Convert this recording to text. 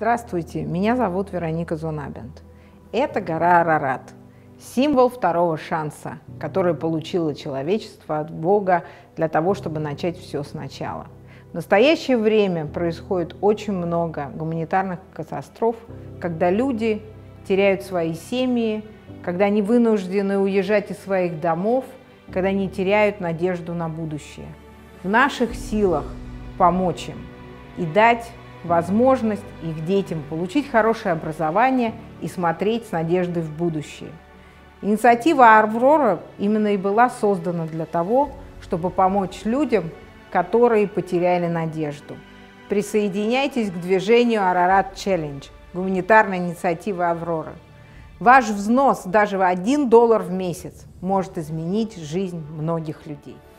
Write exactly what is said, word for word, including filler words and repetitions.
Здравствуйте, меня зовут Вероника Зунабент. Это гора Арарат, символ второго шанса, который получило человечество от Бога для того, чтобы начать все сначала. В настоящее время происходит очень много гуманитарных катастроф, когда люди теряют свои семьи, когда они вынуждены уезжать из своих домов, когда они теряют надежду на будущее. В наших силах помочь им и дать возможность их детям получить хорошее образование и смотреть с надеждой в будущее. Инициатива «Аврора» именно и была создана для того, чтобы помочь людям, которые потеряли надежду. Присоединяйтесь к движению «Арарат Челлендж», гуманитарной инициативы «Аврора». Ваш взнос даже в один доллар в месяц может изменить жизнь многих людей.